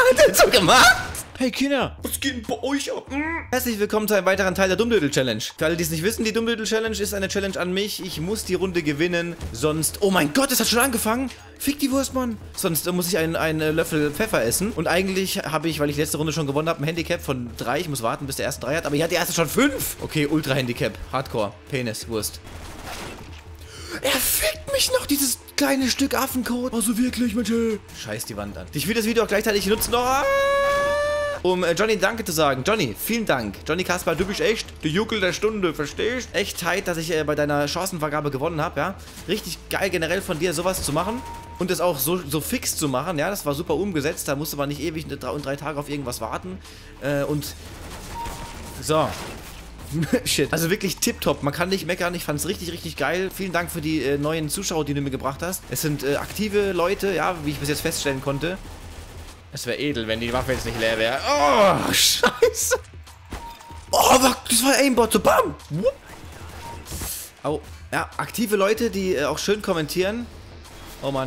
hat er so gemacht? Hey Kinder, Was geht denn bei euch ab? herzlich willkommen zu einem weiteren Teil der Dummdödel-Challenge. Für alle, die es nicht wissen, die Dummdödel-Challenge ist eine Challenge an mich. Ich muss die Runde gewinnen, sonst... Oh mein Gott, es hat schon angefangen. Fick die Wurst, Mann. Sonst muss ich einen Löffel Pfeffer essen. Und eigentlich habe ich, weil ich letzte Runde schon gewonnen habe, ein Handicap von 3. Ich muss warten, bis der erste 3 hat. Aber hier hat der erste schon 5. Okay, Ultra-Handicap. Hardcore. Penis, Wurst. Er fickt mich noch, dieses kleine Stück Affenkot. Also wirklich, Mensch. Scheiß die Wand an. Ich will das Video auch gleichzeitig nutzen, um Johnny Danke zu sagen. Johnny, vielen Dank. Johnny Kasper, du bist echt der Juckel der Stunde, verstehst? Echt tight, dass ich bei deiner Chancenvergabe gewonnen habe, ja. Richtig geil generell von dir, sowas zu machen. Und das auch so fix zu machen, ja. Das war super umgesetzt. Da musste man nicht ewig 3 Tage auf irgendwas warten. So. Shit. Also wirklich tipptopp. Man kann nicht meckern. Ich fand es richtig, richtig geil. Vielen Dank für die neuen Zuschauer, die du mir gebracht hast. Es sind aktive Leute, ja, wie ich bis jetzt feststellen konnte. Es wäre edel, wenn die Waffe jetzt nicht leer wäre. Oh, scheiße. Oh, das war Aimbot. So, bam. Au. Ja, aktive Leute, die auch schön kommentieren. Oh, Mann.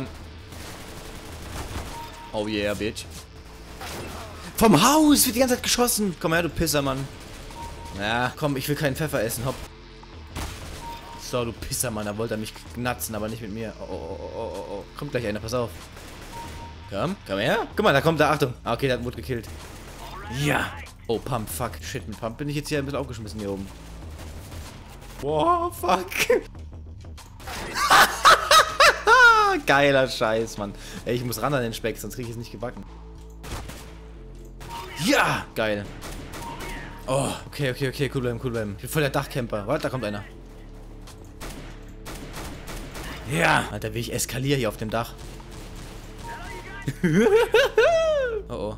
Oh, yeah, bitch. Vom Haus wird die ganze Zeit geschossen. Komm her, du Pisser, Mann. Ja, komm, ich will keinen Pfeffer essen. Hopp. So, du Pisser, Mann. Da wollte er mich knatzen, aber nicht mit mir. Oh. Kommt gleich einer, pass auf. Komm her. Guck mal, da kommt er. Achtung. Ah, okay, der wurde gekillt. Ja. Oh, Pump, fuck. Shit, mit Pump bin ich jetzt hier ein bisschen aufgeschmissen hier oben. Boah, fuck. Geiler Scheiß, Mann. Ey, ich muss ran an den Speck, sonst krieg ich es nicht gebacken. Ja. Geil. Oh, okay, cool bleiben. Ich bin voll der Dachcamper. Warte, da kommt einer. Ja. Alter, wie ich eskaliere hier auf dem Dach. Oh.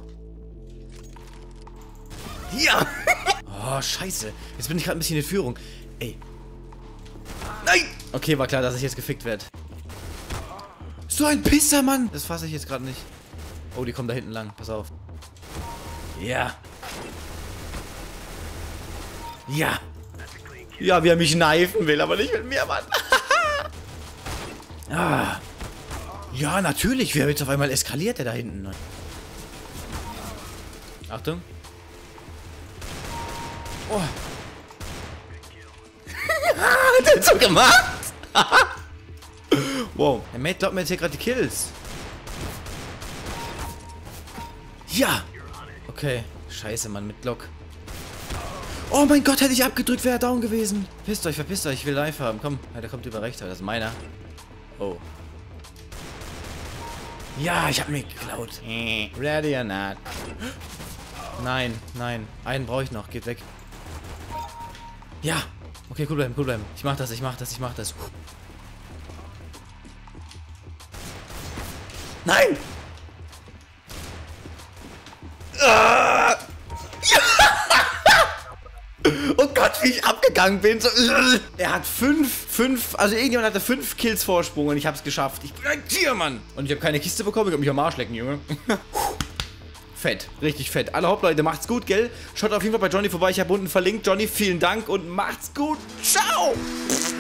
Ja! Oh, scheiße. Jetzt bin ich gerade ein bisschen in Führung. Ey. Nein! Okay, war klar, dass ich jetzt gefickt werde. So ein Pisser, Mann! Das fasse ich jetzt gerade nicht. Oh, die kommen da hinten lang. Pass auf. Ja. Ja. Ja, wie er mich kneifen will, aber nicht mit mir, Mann. Ah. Ja, natürlich. Wie jetzt auf einmal eskaliert der da hinten. Achtung. Oh. Hat er so gemacht? Wow. Der Mate glaubt mir jetzt hier gerade die Kills. Ja. Okay. Scheiße, Mann, mit Glock. Oh mein Gott, hätte ich abgedrückt, wäre er down gewesen. Verpisst euch, ich will live haben. Komm, ja, der kommt über rechts, das ist meiner. Oh. Ja, ich hab mir geklaut. Ready or not? Nein. Einen brauche ich noch. Geht weg. Ja. Okay, cool bleiben. Ich mach das. Nein! Ah! Oh Gott, wie ich abgegangen bin. So, er hat 5, also irgendjemand hatte 5 Kills Vorsprung und ich hab's geschafft. Ich bin ein Tier, Mann. Und ich habe keine Kiste bekommen, ich hab mich am Arsch lecken, Junge. Fett, richtig fett. Alle hopp, Leute, macht's gut, gell? Schaut auf jeden Fall bei Johnny vorbei, ich habe unten verlinkt. Johnny, vielen Dank und macht's gut. Ciao!